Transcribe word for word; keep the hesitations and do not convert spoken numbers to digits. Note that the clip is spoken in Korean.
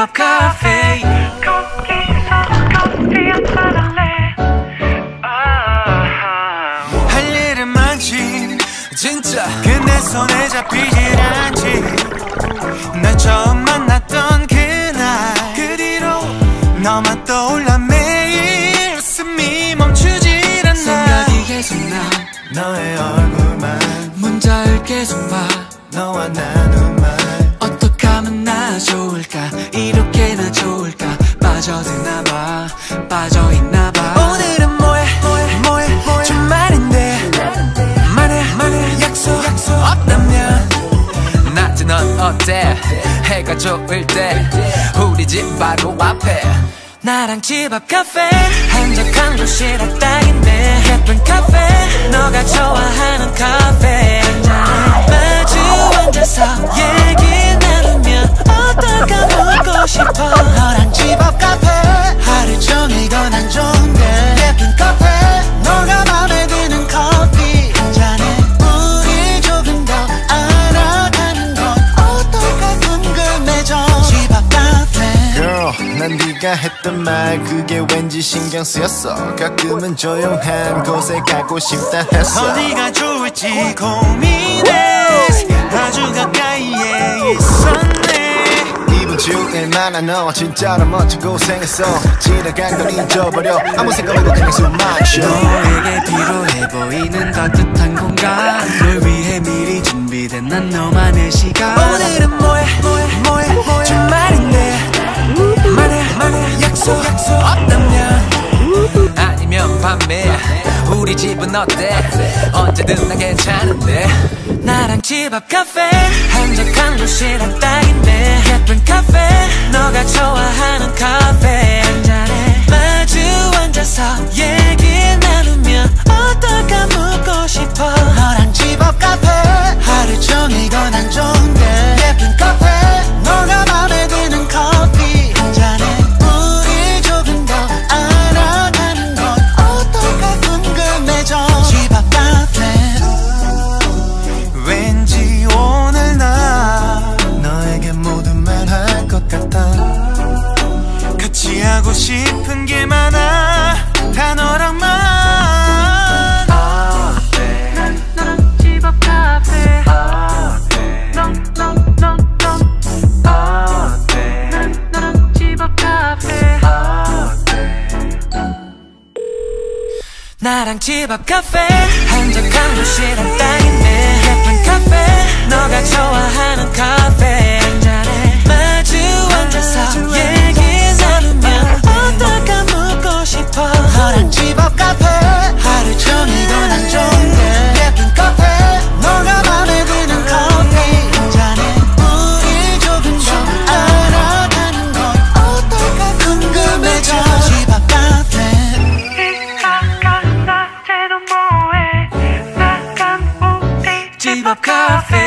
앞 카페. 거기서 커피 한잔 할래. 할 일은 많지 진짜, 근데 손에 잡히질 않지. 날 처음 만났던 그날 그 뒤로 너만 떠올라 매일 웃음이 멈추질 않아. 생각이 계속 나 너의 얼굴만, 문자를 계속 봐. 너와 나눈 말 어떻게 하면 나 좋을까, 이렇게나 좋을까. 빠져드나봐, 빠져있나봐. 오늘은 뭐해 뭐해 뭐해 뭐해 주말인데 만에 만에 약속 약속 없다면. 낮에 넌 어때? 해가 좋을 때 우리 집 바로 앞에 나랑 집 앞 카페 한적한 곳이라 딱인데 예쁜 카페, 너가 좋아하는 카페. 한잔에 마주 앉아서 얘기 나누면 어떨까 묻고 싶어. 너랑 집 앞 카페 하루 종일 권한 좋은데 예쁜 카페, 너가 맘에 드는 커피. 한잔에 우리 조금 더 알아가는 건 어떨까 궁금해져. 집 앞 카페. Girl, 난 네가 했던 말 그게 왠지 신경 쓰였어. 가끔은 조용한 곳에 가고 싶다 했어. 어디가 좋을지 고민해. 아주 가까이에 있었네. 이번 주일 만난 너 진짜로 멋진 고생했어. 지나간 건 잊어버려, 아무 생각 없고 그냥 숨 마셔. 너에게 필요해 보이는 따뜻한 공간, 널 위해 미리 준비된 난 너만의 시간. 오늘은 뭐해 뭐해 뭐해 뭐해 주말인데 만에 만에 약속 약속 없다면. 아니면 밤에 우리 집은 어때? 언제든 난 괜찮은데. 나랑 집 앞 카페 한적한 곳이라 딱인데 예쁜 카페, 너가 좋아하는 카페. 한잔에 마주 앉아서 얘기 나누면 어떨까 묻고 싶어. 너랑 집 앞 카페 하루 종일 권한 좋은데 예쁜 카페, 너가 맘에 드는 커피. 한잔에 우리 조금 더 알아가는 건 어떨까 궁금해져. 집 앞 카페. 왠지 오늘 나 너에게 모든 말 할 것 같아. 같이 하고 싶은 게 많아, 다 너랑만. 나랑 집 앞 카페. 넌넌넌넌 나랑 집 앞 카페. 나랑 집 앞 카페 한적한 곳이란 땅인데 예쁜 카페, 너가 좋아하는 카페. 한잔에 마주 앉아서 얘기 나누면 어떨까 묻고 싶어. 너랑 집 앞 카페 하루 종일 권한 좋은데 예쁜 카페, 너가 맘에 드는 커피. 한잔에 우리 조금 더 알아가는 건 어떨까 궁금해져. 집 앞 카페. 이따가 낮에는 뭐해? 나간 우리 집 앞 카페.